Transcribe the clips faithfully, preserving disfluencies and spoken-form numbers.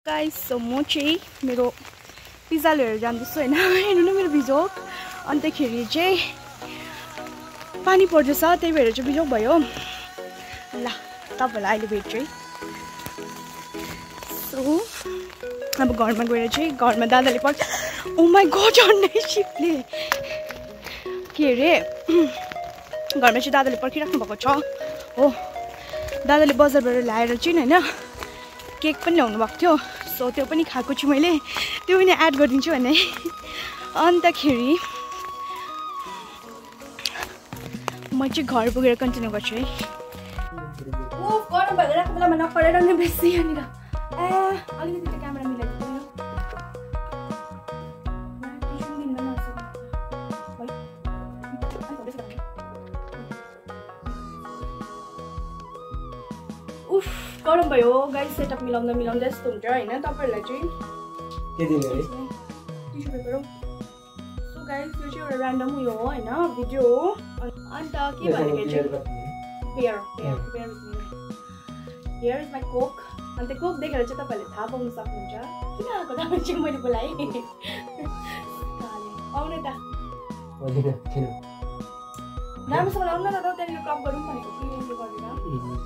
Guys so म चाहिँ मेरो पिज्जा लिएर जान्दैछु हैन हेर्नु न मेरो बिजोक अन्तखेरि चाहिँ पानी पर्दैछ त्यही भएर चाहिँ बिजोक भयो ल तपाईहरुलाई अहिले भेट्छु है सो अब घरमा गएर चाहिँ घरमा दादाले पर्छ ओ माय गॉड अन्नै शिपले के रे घरमा चाहिँ दादाले पर्खिराख्नु भएको छ हो दादाले बजारबाट ल्याएर चाहिँ हैन केक पनि ल्याउनु भएको थियो सो त्यो पनि खाएको छु मैले त्यो पनि एड गरिदिन्छु भने अन्तखेरि म चाहिँ घर पुगेर कन्टिन्यू गर्छु है ओ गरम भइरहेको बेलामा नपरेर नि बेसी यहाँनिर ए अलिकति क्यामेरा मिलाइदिनु उफ गरम भयो गाइस सेटअप मिलाउँदा मिलाउँदा यस्तो हुन्छ हैन तपाईहरुलाई चाहिँ के दिने है टिस्यु पेपर हो सो गाइस यो चाहिँ एउटा र्यान्डम उयो हो हैन भिडियो हो अन्त के भनेको चाहिँ pair pair pair here is my coke अन्त कोक देखेर चाहिँ तपाईहरुले थाहा पाउन सक्नुहुन्छ किन आको दाम चाहिँ मैले बोलाए आउने त होइन किन राम्रोसँग आउन न त त्यहाँनिर क्रप गरौँ भनेको कि यसले गर्दैन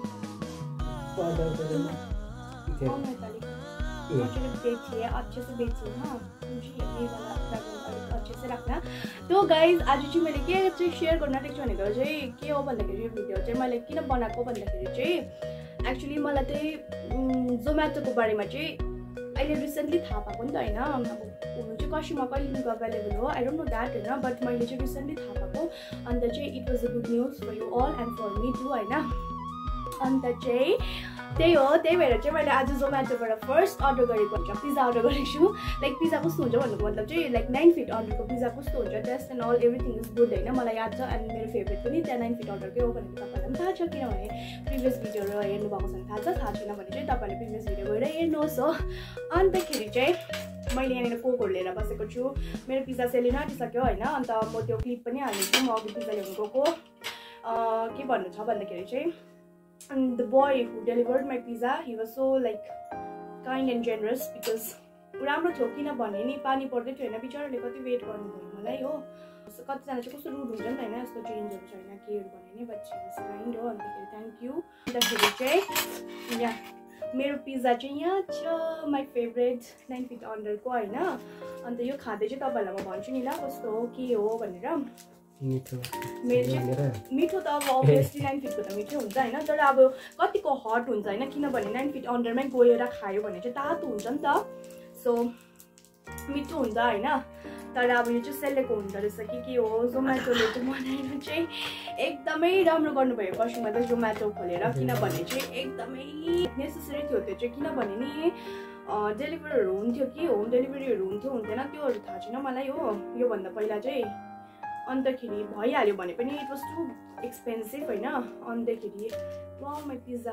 मुझे बेचिए अच्छे से बेचिए हाँ मुझे ये वाला बैकग्राउंड अच्छे से रखना तो गाइज आज चाहिँ मैले के चाहिँ शेयर गर्न आँटेको छु भनेको चाहिँ के हो भन्दाखेरि यो भिडियो चाहिँ मैले किन बनाएको भन्दाखेरि चाहिँ एक्चुअली मलाई चाहिँ जोमाटोको बारेमा चाहिँ अहिले रिसेन्टली थाहा पाएको नि त हैन अब हुनु चाहिँ कसीमा कहिलेदेखिको अभाइलेबल हो आई डोन्ट नो द्याट हैन बट मैले चाहिँ रिसेन्टली थाहा पाएको अन्त चाहिँ it was a good news for you all and for me too हैन अन्त चाहिँ त्यही हो त्यही भएर चाहिँ मैले आज जोमाटोबाट फर्स्ट अर्डर गरेको हुन्छ पिज्जा अर्डर गरेको छु लाइक पिज्जा कस्तो हुन्छ भन्नुको मतलब चाहिँ लाइक नाइन फिट अर्डरको पिज्जा कस्तो हुन्छ taste and all everything is good हैन मलाई याद छ एन्ड मेरो फेभरेट पनि त्यहाँ नाइन फिट अर्डरकै हो भनेर तपाईँहरूलाई पनि थाहा छ किनभने प्रिभियस भिडियोहरू हेर्नु भएको छ भने थाहा छ थाहा छैन भने चाहिँ तपाईँहरूले प्रिभियस भिडियो गएर हेर्नुहोस् हो अन्तखेरि चाहिँ मैले यहाँनिर कोकहरू लिएर बसेको छु मेरो पिज्जा सेलिन आँटिसक्यो होइन अन्त म त्यो क्लिप पनि हालिदिन्छु म अघि पिज्जा ल्याउनु गएको के भन्नु छ भन्दाखेरि चाहिँ and the boy who delivered my pizza he was so like kind and generous because राम्रो थियो किनभने नि पानी पर्दै थियो हैन बिचाराले कति वेट गर्नुभयो मलाई हो कतिजना चाहिँ कस्तो रुड हुन्छ नि हैन यस्तो चेन्जहरू छैन केहरू भने नि बट शी वाज काइन्ड हो अन्तखेरि थ्याङ्क यू अन्तखेरि चाहिँ यहाँ मेरो पिज्जा चाहिँ यहाँ छ माई फेभरेट नाइन फिट अन्डरको हैन अन्त यो खाँदै चाहिँ तपाईँहरूलाई म भन्छु नि ल कस्तो हो के हो भनेर मिठो मेरो चाहिँ मिठो त अब अभियसली नाइन फिटको त मिठो हुन्छ हैन तर अब कतिको हट हुन्छ हैन किनभने नाइन फिट अन्डरमै गएर खायो भने चाहिँ तातो हुन्छ नि त सो मिठो हुन्छ हैन तर अब यो चाहिँ सेलेको हुँदो रहेछ कि के हो जोमाटोले चाहिँ बनाएर चाहिँ एकदमै राम्रो गर्नुभयो कसैमा त जोमाटो खोलेर किनभने चाहिँ एकदमै नेसेसरी थियो त्यो चाहिँ किनभने नि डेलिभरीहरू हुन्थ्यो कि होम डेलिभरीहरू हुन्थ्यो हुन्थेन त्योहरू थाहा छैन मलाई हो योभन्दा पहिला चाहिँ अन्तखेरि भइहाल्यो भने पनि इट वाज टु एक्सपेन्सिभ हैन अन्तखेरि वाउ माई पिज्जा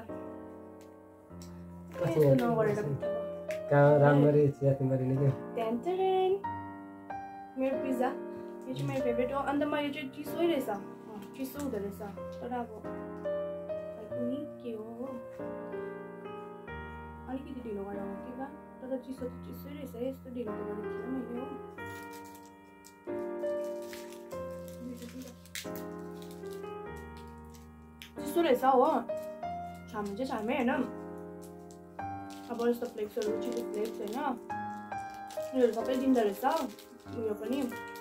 कस्तो नगरेर कहाँ राम्ररी चेक गरिने के टेन्टरेन मेरो पिज्जा यो चाहिँ मेरो फेभरेट हो अन्त मैले चाहिँ चिसो रहेछ चिसो हुँदो रहेछ तर अब कुनै के हो अलिकति ढिलो गरेर हो कि बा तर चिसो त चिसै रहेछ यस्तो ढिलो त गरेको थिएन मैले हो चिसो रहेछ हो छाम्नु चाहिँ छामे होइन अब यस्तो फ्लेक्सहरू चिसो फ्लेक्स होइन उयोहरू सबै दिँदो रहेछ उयो पनि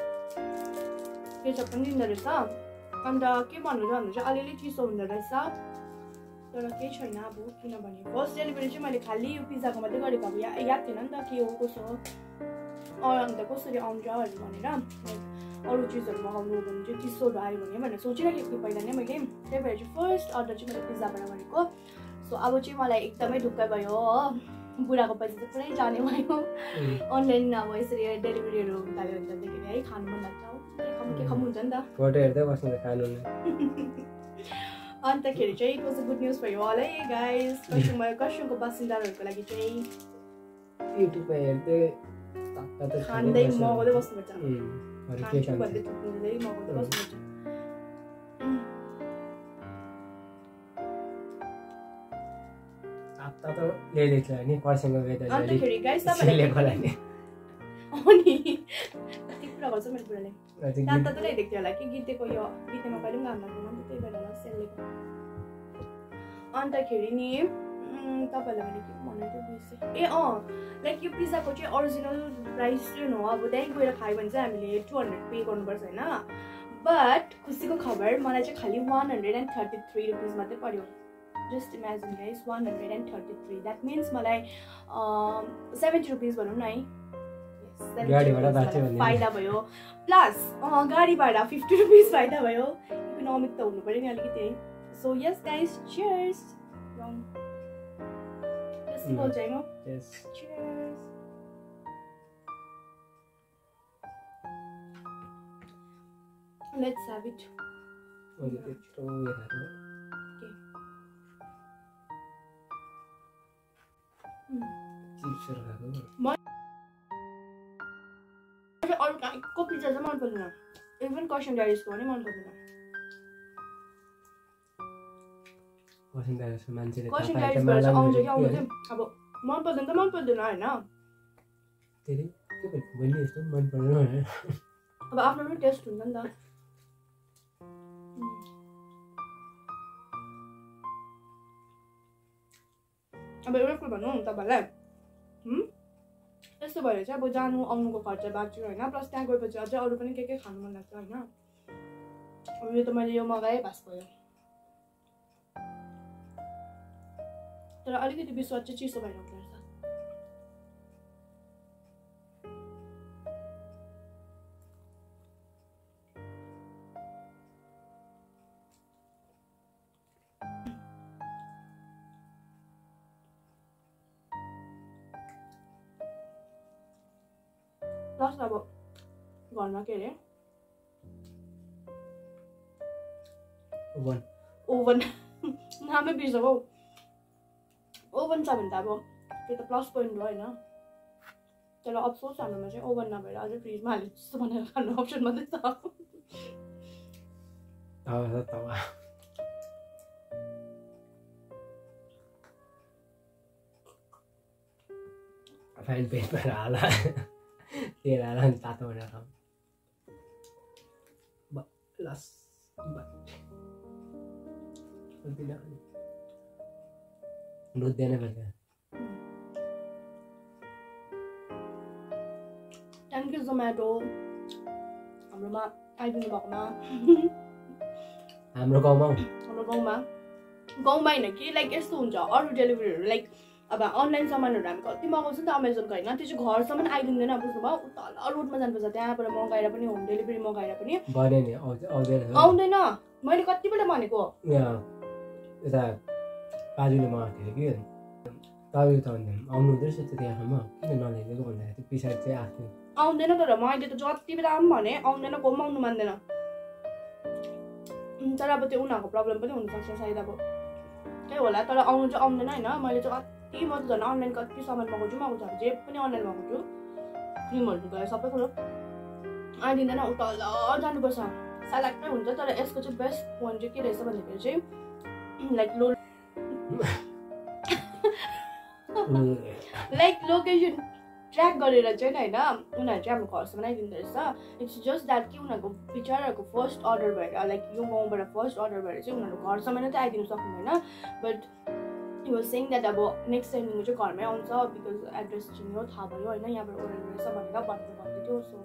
केचप पनि दिँदो रहेछ अन्त के भन्नु चाहिँ भन्नु चाहिँ अलिअलि चिसो हुँदो रहेछ तर केही छैन अब किनभने फर्स्ट डेलिभरी चाहिँ मैले खालि यो पिज्जाको मात्रै गरेको अब या याद थिएन नि त के हो कसो हो अन्त कसरी आउँछहरू भनेर अरू चिजहरू मगाउनु भने चाहिँ चिसोहरू आयो भने भनेर सोचिराखेको थिएँ पहिला नै मैले त्यही भएर चाहिँ फर्स्ट अर्डर चाहिँ मैले पिज्जाबाट गरेको सो अब चाहिँ मलाई एकदमै ढुक्कै भयो हो बुढाको पैसा चाहिँ पुरै जाने भयो अनलाइन अब यसरी डेलिभरीहरू हुँदाखेरि हुँदाखेरि है खानु मन लाग्छ खानु के खानु हुन्छ नि त फोटो हेर्दै बस्नु खानु अन्तखेरि चाहिँ it was a good news for you all है गाइज कसुङमा कसुङको बासिन्दाहरूको लागि चाहिँ युट्युबमा हेर्दै खाँदै मगाउँदै बस्नुपर्छ खान्छु भन्दै थुप्रै मगाउँदै बस्नुपर्छ हप्ता त ले लेख्छ नि कर्सेङ वेदर अन्तखेरि गाइस त्यसले होला नि अनि कति कुरा गर्छ मेरो कुराले दात त ल्याइदिएको थियो होला कि गीतेको यो गीतेमा कहिले पनि काम लाग्दैन नि त्यही भएर होला सेलले अन्तखेरि नि तपाईँहरूलाई मैले के भन्नु थियो बिर्सेँ ए अँ लाइक यो पिज्जाको चाहिँ ओरिजिनल प्राइस चाहिँ हो अब त्यहीँ गएर खायो भने चाहिँ हामीले टु हन्ड्रेड पे गर्नुपर्छ होइन बट खुसीको खबर मलाई चाहिँ खालि one hundred and thirty three rupees मात्रै पऱ्यो just imagine guys one hundred and thirty three that means मलाई सेभेन्टी रुपिस भनौँ न है फाइदा भयो प्लस गाडी भाडा फिफ्टी रुपिस फाइदा भयो इकोनोमिक त हुनु पऱ्यो नि अलिकति so yes guys cheers yes बोल्छ है म yes cheers let's have it okay त्यत्रो उयो खानु चिप्सहरु खाएको अरू काहीँको पिज्जा चाहिँ मन पर्दैन इभन कर्सेङ डायरीको पनि मन पर्दैन कर्सेङ डायरीको मान्छेले कर्सेङ डायरीबाट चाहिँ आउँछ कि आउँदैन अब मन पर्दैन त मन पर्दैन होइन त्यसले के भन्छ बहिनी यस्तो मन पर्दैन होइन अब आफ्नो आफ्नो टेस्ट हुन्छ नि त अब एउटा कुरा भनौँ तपाईँहरूलाई यस्तो भएर चाहिँ अब जानु आउनुको खर्च बाँच्यो होइन प्लस त्यहाँ गएपछि अझै अरू पनि के के खानु मन लाग्छ होइन अब यो त मैले यो मगाएँ भास भयो तर अलिकति विश्वास चाहिँ चिसो भइरहेको रहेछ प्लस अब घरमा के अरे ओभन ओभन नामै बिर्सको ओभन छ भने त अब त्यो त प्लस पोइन्ट हो होइन तर अफसोस हाम्रोमा चाहिँ ओभन नभएर अझै फ्रिजमा हालेर जस्तो बनाएर खानु अप्सन मात्रै छ फ्राइङ पेनमा हाल तेल हाल अनि तातो भनेर खाऊ बस दुध दिएन भन्छ थ्याङ्क यू जोमाटो हाम्रोमा आइदिनु भएकोमा हाम्रो गाउँमा हाम्रो गाउँमा गाउँमा होइन कि लाइक यस्तो हुन्छ अरू डेलिभरीहरू लाइक अब अनलाइन सामानहरू हामी कति मगाउँछ नि त अमेजोनको होइन त्यो चाहिँ घरसम्म आइदिँदैन बुझ्नुभयो उता रोडमा जानुपर्छ त्यहाँबाट मगाएर पनि होम डेलिभरी मगाएर पनि आउँदैन मैले कतिपल्ट भनेको यता बाजुले मगाएको थियो कि तपाईँ त आउनु हुँदो रहेछ त्यहाँसम्म किन नल्याइदिएको भन्दाखेरि त्यो पछाडि चाहिँ आफ्नो आउँदैन तर मैले त जति बेला पनि भने आउँदैन को पनि आउनु मान्दैन तर अब त्यो उनीहरूको प्रब्लम पनि हुनसक्छ सायद अब त्यही होला तर आउनु चाहिँ आउँदैन होइन मैले चाहिँ कति म त झन् अनलाइन कति सामान मगाउँछु मगाउँछु जे पनि अनलाइन मगाउँछु क्रिमहरू गएर सबै कुरो आइदिँदैन उता ल जानुपर्छ सालाक्कै हुन्छ तर यसको चाहिँ बेस्ट पोइन्ट चाहिँ के रहेछ भन्दाखेरि चाहिँ लाइक लो लाइक लोकेसन ट्र्याक गरेर चाहिँ होइन उनीहरू चाहिँ हाम्रो घरसम्म आइदिँदो रहेछ इट्स जस्ट द्याट कि उनीहरूको बिचराहरूको फर्स्ट अर्डर भएर लाइक यो गाउँबाट फर्स्ट अर्डर भएर चाहिँ उनीहरू घरसम्म नै त आइदिनु सक्नुहुँदैन but he was saying that अब नेक्स्ट टाइम चाहिँ घरमै आउँछ बिकज एड्रेस चिन्यो थाहा भयो होइन यहाँबाट अर्डर रहेछ भनेर भनेर भन्दै थियो सो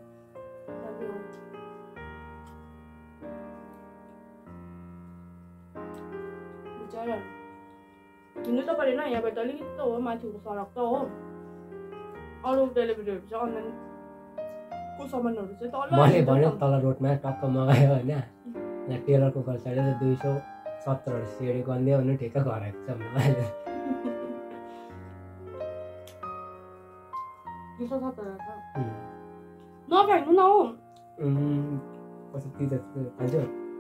बिचराहरू हिँड्नु त परेन यहाँबाट अलिकति त हो माथिको सडक त हो अरू डेलिभरीहरू चाहिँ अनलाइनको सामानहरू चाहिँ तल मैले भन्यो तल रोडमा टक्क मगायो होइन यहाँ टेलरको घर चढेर दुई सौ सत्तरहरू सिँढी गन्दियो भने ठिक्क घर आएको छ मलाई दुई सौ सत्तर नफ्याँक्नु न हो कस्तो तिज खान्छ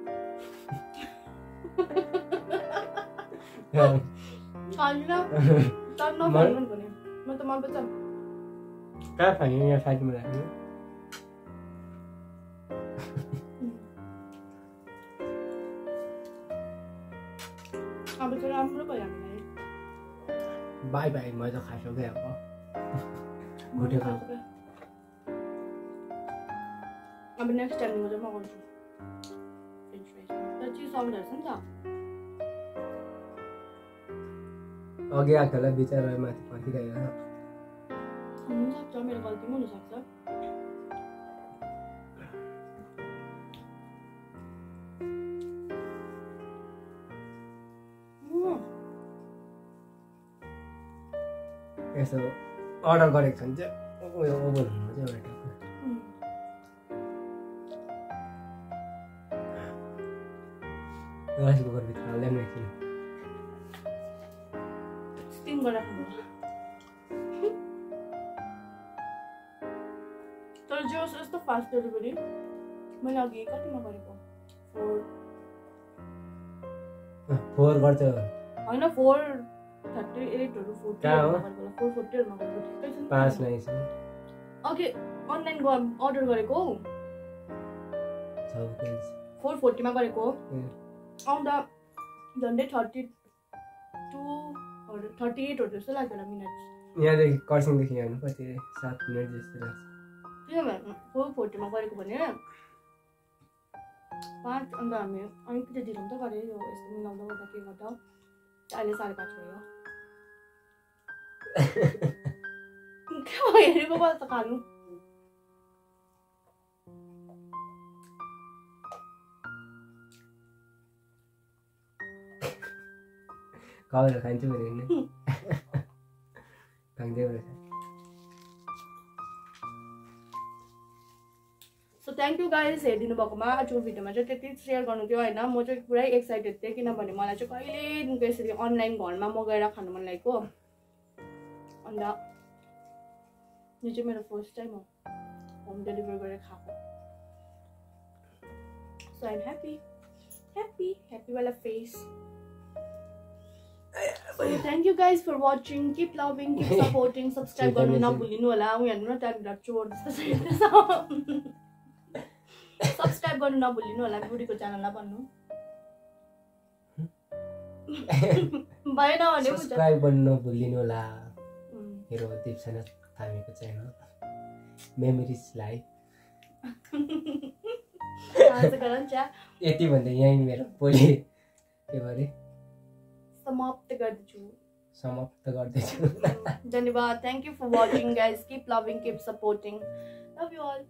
खाँदिन तर नफ्याँक्नु भने म त मनपर्छ कहाँ फ्याँक्यो यहाँ साइडमा राख्नु अब चाहिँ राम्रो भयो हामीलाई बाई बाई मैले त खाइसकेँ अब घुटेको अब नेक्स्ट टाइम म चाहिँ मगाउँछु फ्रेन्च फ्राइज तर चिज आउँदो रहेछ नि त अघि आएकोलाई बिचरा माथि पर्खिरहेको हुनसक्छ मेरो गल्ती पनि हुनसक्छ यसो अर्डर गरेको छ भने चाहिँ उयो ओभन हुनु चाहिँ एउटा राइस कुकरभित्र हाल्दै पनि एकछिन स्टिम गरेर खानु तर जो यस्तो फास्ट डेलिभरी मैले अघि कतिमा गरेको फोर फोर गर्छ होइन फोर थर्टी एटहरू फोर्टी फोर फोर्टीहरूमा गरेको ठिकै छ पाँच नाइस अघि अनलाइन अर्डर गरेको फोर फोर्टीमा गरेको आउँदा झन्डै थर्टी टूहरू थर्टी एटहरू जस्तो लाग्यो होला मिनट यहाँदेखि कर्सियङदेखि यहाँ कति सात मिनट जस्तो लाग्छ किनभने फोर फोर्टीमा गरेको भने पाँच अन्त हामी अलिकति ढिलो त गरेँ यो यस्तो मिलाउँदा गर्दा के गर्दा अहिले साढे पाँच भयो के हेरेको बस त खानु कबेर खान्छु भने नि खाँदै रहेछ सो थ्याङ्क यू गाइज हेरिदिनु भएकोमा आजको भिडियोमा चाहिँ त्यति सेयर गर्नु थियो होइन म चाहिँ पुरै एक्साइटेड थिएँ किनभने मलाई चाहिँ कहिलेदेखिको यसरी अनलाइन घरमा मगाएर खानु मन लागेको अन्त यो चाहिँ मेरो फर्स्ट टाइम हो होम डेलिभरी गरेर खाएको so I'm happy happy happy वाला face So thank you guys for watching. Keep loving, keep supporting. Subscribe गर्नु नभुल्नु होला उ हेर्नु न त्यहाँभित्र चोर जस्तो छ सब्सक्राइब गर्नु नभुल्नु होला बुढीको च्यानललाई भन्नु भएन भने सब्स्क्राइब गर्नु नभुल्नु होला मेरो दिपसेना थामीको च्यानल मेमोरिज लाइफ यति भन्दा यही मेरो भोलि के भरे समाप्त गर्दैछु समाप्त गर्दैछु धन्यवाद thank you for watching guys keep loving keep supporting love you all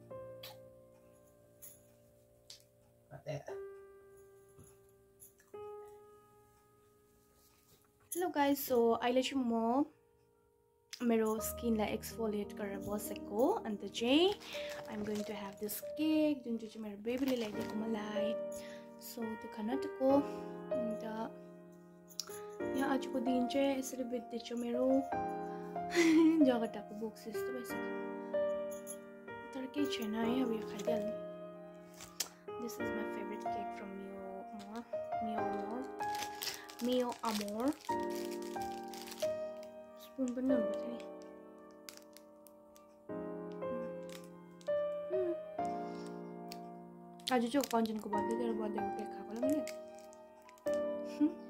hello guys so अहिले चाहिँ म मेरो स्किनलाई एक्सफोलिएट गरेर बसेको अन्त चाहिँ I'm going to have this cake जुन चाहिँ मेरो बेबीले ल्याइदिएको मलाई सो त्यो खानाको अन्त यहाँ आजको दिन चाहिँ यसरी बित्दैछ मेरो जगटाको बोक्स जस्तो भइसक्यो तर केही छैन है अब यो खाइदिइहाल्नु this is my favourite cake from Mio Mio Amore Mio Amore spoon पनि हुनुपर्छ नि आज चाहिँ कञ्चनको बर्थडे तेरो बर्थडेको केक खाएको होला मैले